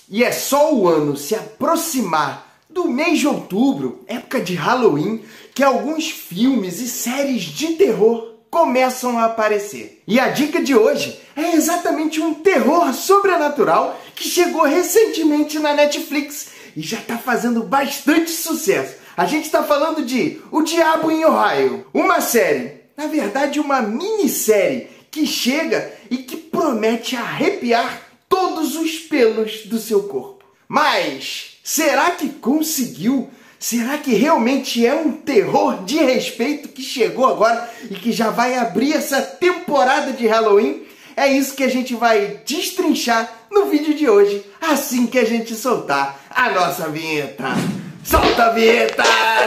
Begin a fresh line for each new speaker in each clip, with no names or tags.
E é só o ano se aproximar do mês de outubro, época de Halloween, que alguns filmes e séries de terror começam a aparecer. E a dica de hoje é exatamente um terror sobrenatural que chegou recentemente na Netflix e já está fazendo bastante sucesso. A gente está falando de O Diabo em Ohio, uma série, na verdade uma minissérie, que chega e que promete arrepiar todos os pelos do seu corpo. Mas será que conseguiu? Será que realmente é um terror de respeito que chegou agora e que já vai abrir essa temporada de Halloween? É isso que a gente vai destrinchar no vídeo de hoje, assim que a gente soltar a nossa vinheta. Solta a vinheta!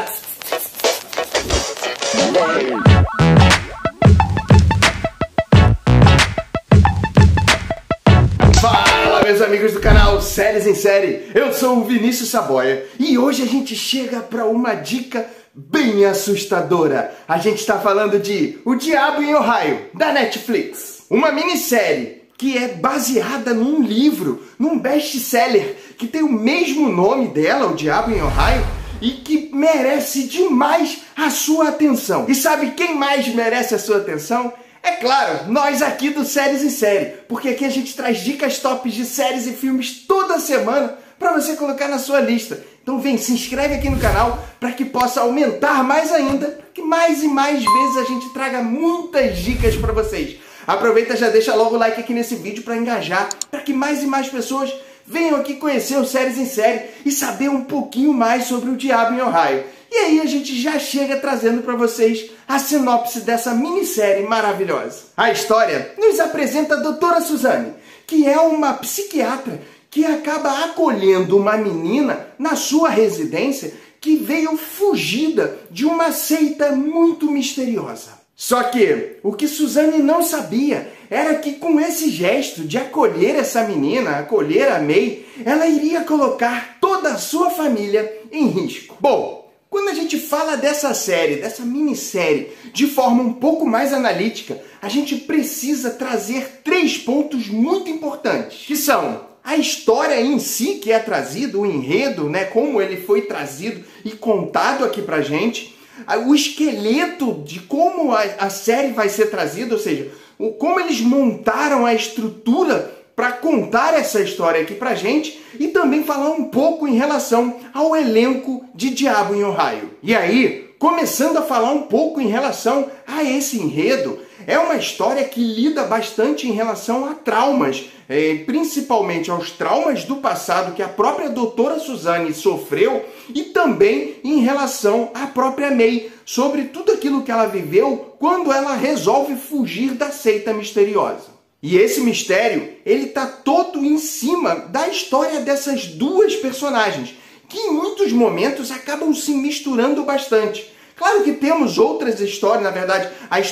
Fala, meus amigos do canal Séries em Série, eu sou o Vinícius Saboia e hoje a gente chega para uma dica bem assustadora. A gente está falando de O Diabo em Ohio, da Netflix. Uma minissérie que é baseada num livro, num best-seller que tem o mesmo nome dela, O Diabo em Ohio, e que merece demais a sua atenção. E sabe quem mais merece a sua atenção? É claro, nós aqui do Séries em Série, porque aqui a gente traz dicas tops de séries e filmes toda semana para você colocar na sua lista. Então vem, se inscreve aqui no canal para que possa aumentar mais ainda, para que mais e mais vezes a gente traga muitas dicas para vocês. Aproveita e já deixa logo o like aqui nesse vídeo para engajar, para que mais e mais pessoas venham aqui conhecer o Séries em Série e saber um pouquinho mais sobre O Diabo em Ohio. E aí a gente já chega trazendo para vocês a sinopse dessa minissérie maravilhosa. A história nos apresenta a doutora Suzanne, que é uma psiquiatra que acaba acolhendo uma menina na sua residência que veio fugida de uma seita muito misteriosa. Só que o que Suzanne não sabia era que com esse gesto de acolher essa menina, acolher a May, ela iria colocar toda a sua família em risco. Bom, quando a gente fala dessa série, dessa minissérie, de forma um pouco mais analítica, a gente precisa trazer 3 pontos muito importantes, que são a história em si que é trazida, o enredo, né, como ele foi trazido e contado aqui pra gente, o esqueleto de como a série vai ser trazida, ou seja, como eles montaram a estrutura para contar essa história aqui pra gente e também falar um pouco em relação ao elenco de Diabo em Ohio. E aí, começando a falar um pouco em relação a esse enredo, é uma história que lida bastante em relação a traumas, principalmente aos traumas do passado que a própria doutora Suzanne sofreu e também em relação à própria May, sobre tudo aquilo que ela viveu quando ela resolve fugir da seita misteriosa. E esse mistério, ele tá todo em cima da história dessas duas personagens, que em muitos momentos acabam se misturando bastante. Claro que temos outras histórias, na verdade,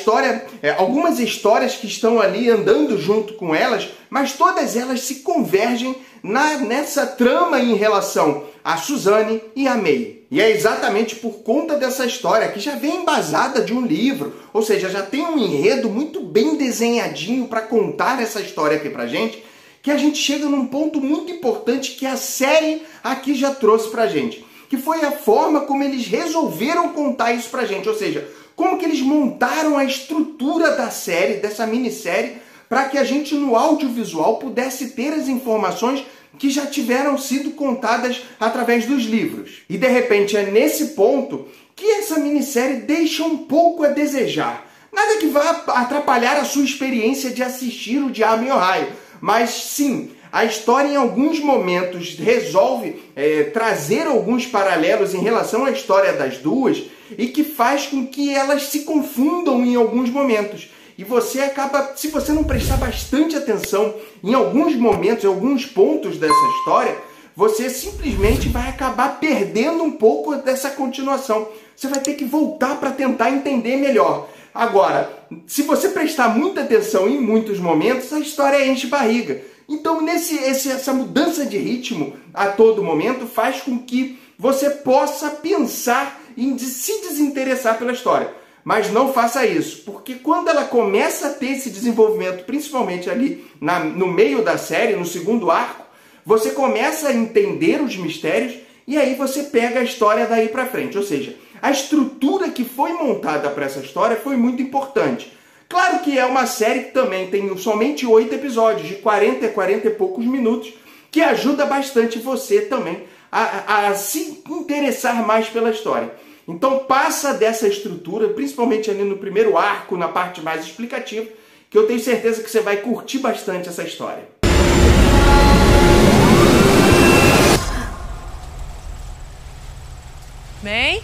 algumas histórias que estão ali andando junto com elas, mas todas elas se convergem nessa trama em relação a Suzanne e a May. E é exatamente por conta dessa história, que já vem embasada de um livro, ou seja, já tem um enredo muito bem desenhadinho para contar essa história aqui pra gente, que a gente chega num ponto muito importante que a série aqui já trouxe pra gente, que foi a forma como eles resolveram contar isso pra gente, ou seja, como que eles montaram a estrutura da série, dessa minissérie, para que a gente no audiovisual pudesse ter as informações que já tiveram sido contadas através dos livros. E de repente é nesse ponto que essa minissérie deixa um pouco a desejar. Nada que vá atrapalhar a sua experiência de assistir O Diabo em Ohio, mas sim, a história em alguns momentos resolve trazer alguns paralelos em relação à história das duas e que faz com que elas se confundam em alguns momentos. E você acaba, se você não prestar bastante atenção em alguns momentos, em alguns pontos dessa história, você simplesmente vai acabar perdendo um pouco dessa continuação. Você vai ter que voltar para tentar entender melhor. Agora, se você prestar muita atenção em muitos momentos, a história enche barriga. Então, essa mudança de ritmo a todo momento faz com que você possa pensar em se desinteressar pela história. Mas não faça isso, porque quando ela começa a ter esse desenvolvimento, principalmente ali no meio da série, no segundo arco, você começa a entender os mistérios e aí você pega a história daí pra frente. Ou seja, a estrutura que foi montada para essa história foi muito importante. Claro que é uma série que também tem somente 8 episódios, de 40 e poucos minutos, que ajuda bastante você também a se interessar mais pela história. Então passa dessa estrutura, principalmente ali no primeiro arco, na parte mais explicativa, que eu tenho certeza que você vai curtir bastante essa história.
May?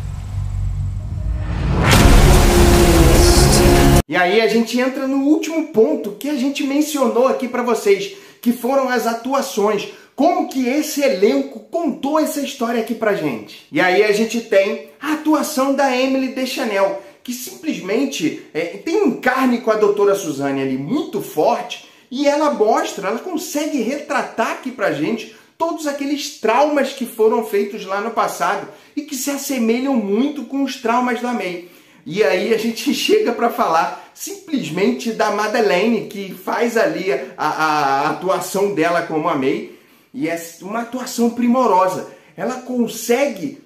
E aí a gente entra no último ponto que a gente mencionou aqui para vocês, que foram as atuações. Como que esse elenco contou essa história aqui pra gente? E aí a gente tem a atuação da Emily Deschanel, que simplesmente tem um encarne com a doutora Suzanne ali muito forte, e ela consegue retratar aqui pra gente todos aqueles traumas que foram feitos lá no passado e que se assemelham muito com os traumas da May. E aí a gente chega para falar simplesmente da Madeleine, que faz ali a atuação dela como a May, e é uma atuação primorosa. Ela consegue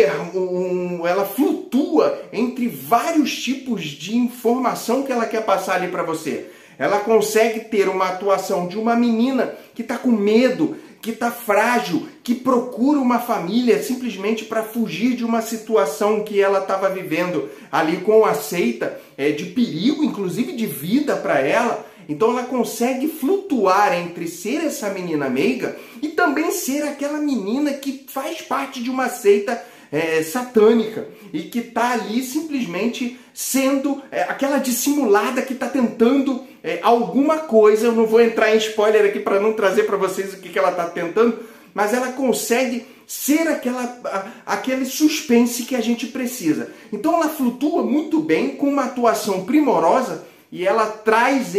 ela flutua entre vários tipos de informação que ela quer passar ali para você. Ela consegue ter uma atuação de uma menina que está com medo, que está frágil, que procura uma família simplesmente para fugir de uma situação que ela estava vivendo ali com a seita, de perigo, inclusive de vida para ela. Então ela consegue flutuar entre ser essa menina meiga e também ser aquela menina que faz parte de uma seita satânica e que está ali simplesmente sendo aquela dissimulada que está tentando alguma coisa. Eu não vou entrar em spoiler aqui para não trazer para vocês o que ela está tentando, mas ela consegue ser aquele suspense que a gente precisa. Então ela flutua muito bem, com uma atuação primorosa, e ela traz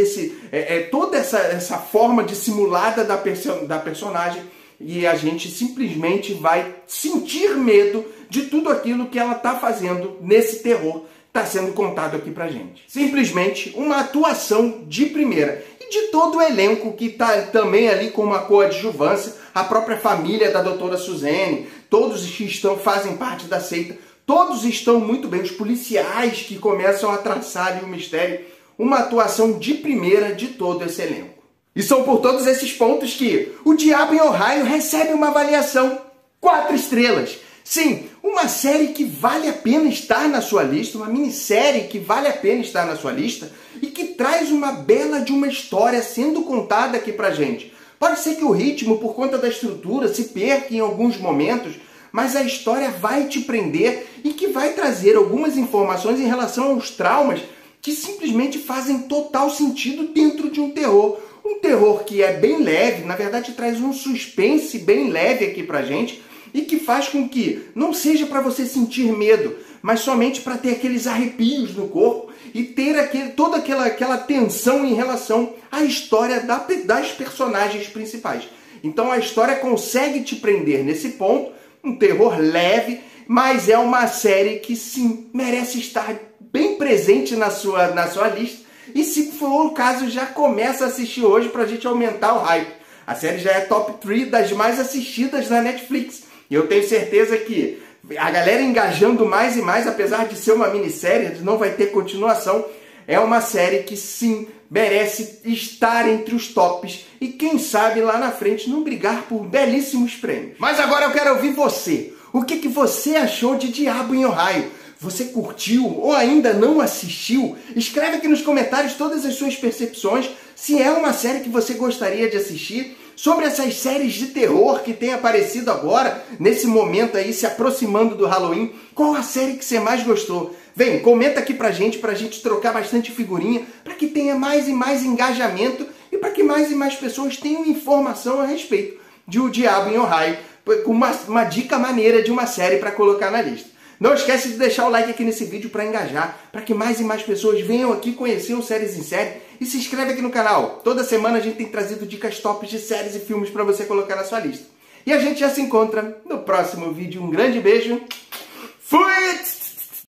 toda essa forma dissimulada da personagem, e a gente simplesmente vai sentir medo de tudo aquilo que ela está fazendo nesse terror está sendo contado aqui pra gente. Simplesmente uma atuação de primeira. E de todo o elenco que está também ali com uma coadjuvância, a própria família da doutora Suzanne, todos que fazem parte da seita, todos estão muito bem, os policiais que começam a traçar ali o mistério, uma atuação de primeira de todo esse elenco. E são por todos esses pontos que O Diabo em Ohio recebe uma avaliação 4 estrelas. Sim, uma série que vale a pena estar na sua lista, uma minissérie que vale a pena estar na sua lista e que traz uma bela de uma história sendo contada aqui pra gente. Pode ser que o ritmo, por conta da estrutura, se perca em alguns momentos, mas a história vai te prender e que vai trazer algumas informações em relação aos traumas que simplesmente fazem total sentido dentro de um terror. Um terror que é bem leve, na verdade traz um suspense bem leve aqui pra gente, e que faz com que não seja para você sentir medo, mas somente para ter aqueles arrepios no corpo e ter toda aquela tensão em relação à história das personagens principais. Então a história consegue te prender nesse ponto, um terror leve, mas é uma série que sim, merece estar bem presente na sua lista. E se for o caso, já começa a assistir hoje para a gente aumentar o hype. A série já é top 3 das mais assistidas na Netflix. E eu tenho certeza que a galera engajando mais e mais, apesar de ser uma minissérie, não vai ter continuação, é uma série que sim, merece estar entre os tops e quem sabe lá na frente não brigar por belíssimos prêmios. Mas agora eu quero ouvir você. O que você achou de Diabo em Ohio? Você curtiu ou ainda não assistiu? Escreve aqui nos comentários todas as suas percepções, se é uma série que você gostaria de assistir, sobre essas séries de terror que tem aparecido agora, nesse momento aí, se aproximando do Halloween. Qual a série que você mais gostou? Vem, comenta aqui pra gente trocar bastante figurinha, para que tenha mais e mais engajamento e para que mais e mais pessoas tenham informação a respeito de O Diabo em Ohio, com uma dica maneira de uma série para colocar na lista. Não esquece de deixar o like aqui nesse vídeo para engajar, para que mais e mais pessoas venham aqui conhecer o Séries em Série. E se inscreve aqui no canal. Toda semana a gente tem trazido dicas tops de séries e filmes para você colocar na sua lista. E a gente já se encontra no próximo vídeo. Um grande beijo. Fui!